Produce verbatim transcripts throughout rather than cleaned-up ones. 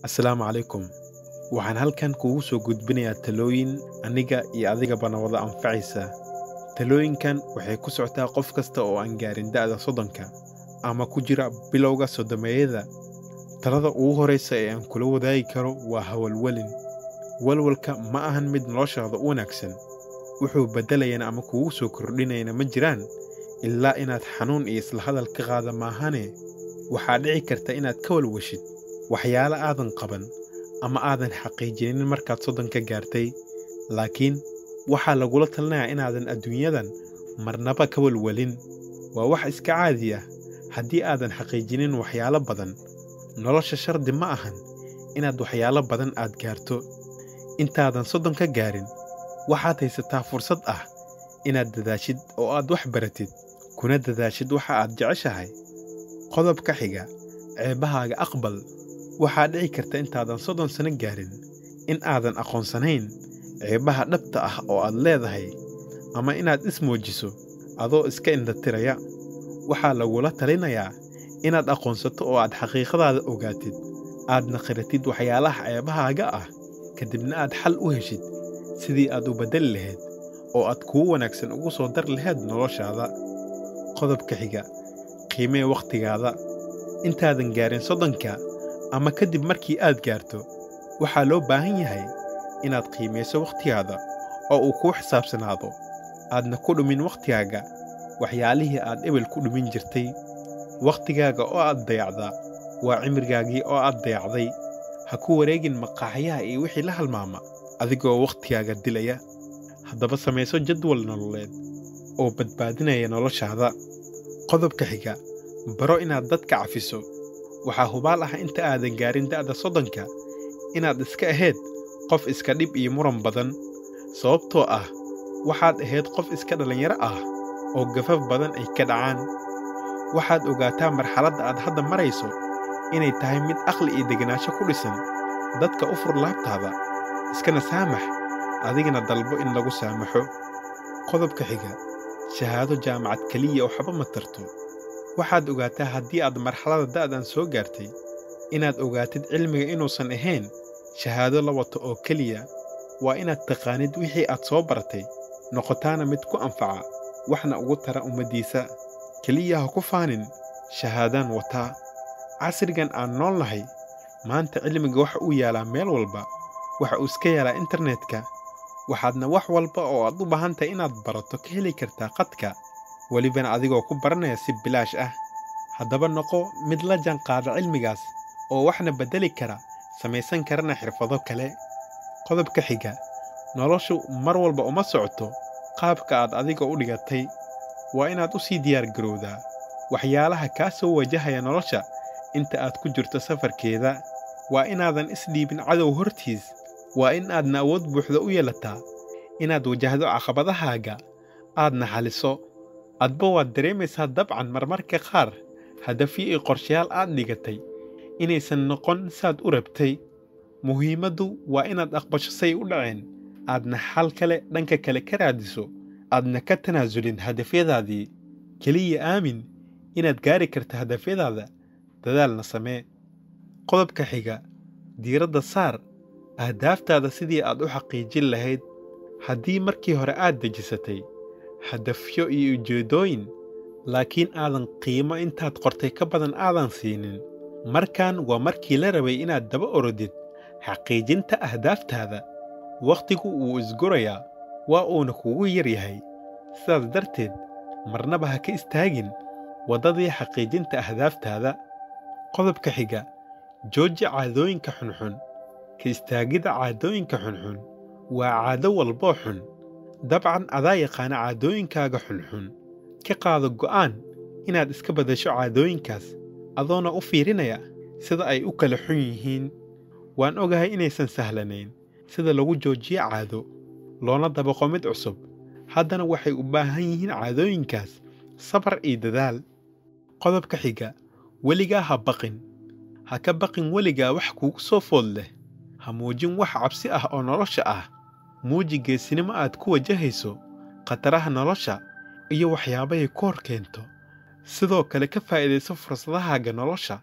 Assalaamu calaykum. Waxaan halkan kuugu soo gudbinayaa talooyin aniga iyo adigaba na wada anfacaysa. Talooyinkan waxay ku socotaa qof kasta oo aan gaarin da'da soddonka ama ku jira bilowga soddomeeyada. Talada ugu horeysa ee aan kula wadaagi karo waa hawlwelin. Walwalka ma ahan mid noloshaada u wanaagsan. Wuxuu bedelayana ama kuugu soo kordhinayna ma jiraan ilaa inaad xanuun iyo isla hadal ka qaada maahane. Waxaa dhici karta inaad ka walwashid waxyaalo aadan qaban ama aadan xaqiijinin markaad soddonka gaartay. Laakiin waxaa lagula talinayaa inaadan adduunyadan marnaba ka walwalin. Waa wax iska caadi ah haddii aadan xaqiijinin waxyaalo badan. Nolosha shardi ma ahan inaad waxyaalo badan aad gaarto. Intaadan soddonka gaarin waxaad haysataa fursad ah inaad dadaashid oo aad wax baratid kuna dadaashid waxa aad jeceshahay. Qodobka xiga, ceebahaaga aqbal. Waxaa dhici karta intaadan soddon sano gaarin in aadan aqoonsanayn ceebaha dhabta ah oo aad leedahay ama inaad ismoojiso adoo iska indhatiraya. Waxaa lagula talinayaa inaad aqoonsato oo aad xaqiiqadaada ogaatid, aadna qiratid waxyaalaha ceebahaaga ah, kadibna aad xal u heshid sidii aad u bedeli lahayd oo aad kugu wanaagsan ugu soo dar lahayd noloshaada. Qodobka xiga, qiimee waqtigaada. Intaadan gaarin soddonka ama kadib markii aad gaarto, waxaa loo baahan yahay inaad qiimeyso waqtigaada oo uu kuu xisaabsanaado, aadna ku dhumin waqtigaaga waxyaalihii aad ebel ku dhumin jirtay. Waqtigaaga oo aad dayacdaa waa cimrigaagii oo aad dayacday. Ha ku wareegin maqaaxiyaha iyo wixii la halmaama adigoo waqtigaaga dilaya. Haddaba samayso jadwal nololeed oo badbaadinaya noloshaada. Qodobka xiga, baro inaad dadka cafiso. Waxaa hubaal ah inta aadan gaarin da'da soddonka inaad iska ahayd qof iska dhib iyo muran badan, sababtoo ah waxaad ahayd qof iska dhalinyaro ah oo gafaf badan ay ka dhacaan. Waxaad ogaataa marxaladda aad hadda marayso inay tahay mid aqli iyo degenaansho ku dhisan. Dadka u fur laabtaada, iskana saamax, adigana dalbo in lagu saamaxo. Qodobka xiga, shahaado jaamacad keliya waxba ma tarto. Waxaad ogaataa haddii aad marxaladda da'dan soo gaartay inaad ogaatid cilmiga inuusan ahayn shahaado la wato oo keliya. Waa inaad taqaanid wixii aad soo baratay, noqotaana mid ku anfaca waxna ugu tara ummaddiisa. Keliya ha ku faanin shahaadaan wataa. Casrigan aan nool nahay maanta cilmiga waxa uu yaalaa meel walba. Waxa uu iska yaalaa internetka. Waxaadna wax walba oo aad u baahan tahay inaad barato ka heli kartaa khadka, welibana adigoo ku baranaya si bilaash ah. Haddaba noqo mid la jaanqaada cilmigaas oo waxna bedeli kara, samaysan karana xirfado kale. Qodobka xiga, noloshu mar walba uma socoto qaabka aad adiga u dhigatay. Waa inaad u sii diyaar garowdaa waxyaalaha kaa soo wajahaya nolosha inta aad ku jirto safarkeeda. Waa inaadan isdhiibin cadow hortiis. Waa in aadna awood buuxda u yeelataa inaad wajahdo caqabadahaaga aadna xaliso. Adba waad dareemaysaa dabcan marmarka qaar hadafyo iyo qorshayaal aad dhigatay inaysan noqon saad u rabtay. Muhiimaddu waa inaad aqbasho say u dhaceen, aadna xal kale dhanka kale ka raadiso, aadna ka tanaasulin hadafyadaadii. Keliya aamin inaad gaari karta hadafyadaada, dadaalna samee. Qodobka xiga, diiradda saar ahdaaftaada sidii aad u xaqiijin lahayd. Haddii markii hore aad dejisatay hadafyo iyo ujeedooyin, laakiin aadan qiimo intaad qortay ka badan aadan siinin, markaan waa markii la rabay inaad daba orodid xaqiijinta ahdaaftaada. Waqtigu wuu isgurayaa, waa uuna kugu yar yahay. Sidaas darteed, marnaba ha ka istaagin waddadii xaqiijinta ahdaaftaada. Qodobka xiga, jooji caadooyinka xunxun. Ka istaagidda caadooyinka xunxun waa caado walboo xun. dabcan adaa yaqaana caadooyinkaaga xunxun. Ka qaado go'aan inaad iska badasho caadooyinkaas adoona u fiirinaya sida ay u kala xun yihiin. Waan ogahay inaysan sahlanayn sida lagu joojiyo caado loona dabaqo mid cusub. Haddana waxay u baahan yihiin caadooyinkaas sabar iyo dadaal. Qodobka xiga, weligaa ha baqin. Ha ka baqin weligaa wax kugu soo food leh. Ha muujin wax cabsi ah oo nolosha ah. Muuji geesinimo aad ku wajahayso khataraha nolosha iyo waxyaabahay ku hor keento. Sidoo kale ka faa'iidayso fursadahaaga nolosha.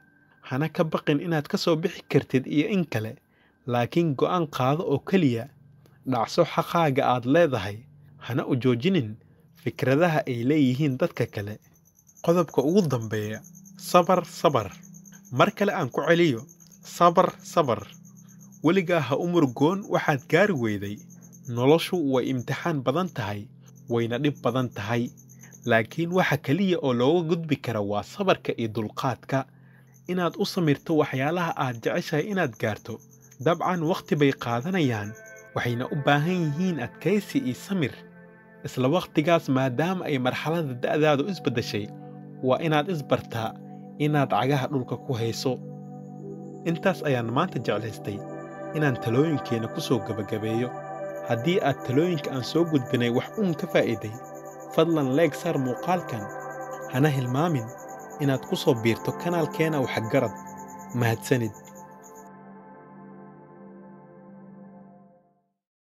hana ka baqin inaad ka soo bixi kartid iyo in kale, laakiin go'aan qaado oo keliya. Dhacso xaqaaga aad leedahay, hana u joojinin fikradaha ay leeyihiin dadka kale. Qodobka ugu dambeeya, sabar sabar. Mar kale aan ku celiyo, sabar sabar. Weligaa ha u murgoon waxaad gaari weyday. Noloshu way imtixaan badan tahay, wayna dhib badan tahay. Laakiin waxa kaliya oo looga gudbi kara waa sabarka iyo dulqaadka. Inaad u samirto waxyaalaha aad jeceshahay inaad gaarto. Dabcan waqti bay qaadanayaan, waxayna u baahan yihiin adkaysi iyo samir. Isla waqtigaas maadaama ay marxaladda da'daadu isbedeshay, waa inaad isbartaa inaad cagaha dhulka ku hayso. Intaas ayaan maanta jeclaystay inaan talooyinkeena ku soo gabagabeeyo. Haddii aad talooyinka aan soo gudbinay wax uun ka faa'iiday, fadlan like saar muuqaalkan. Hana hilmaamin inaad ku soo biirto kanaalkeena Waxgarad. Mahadsanid.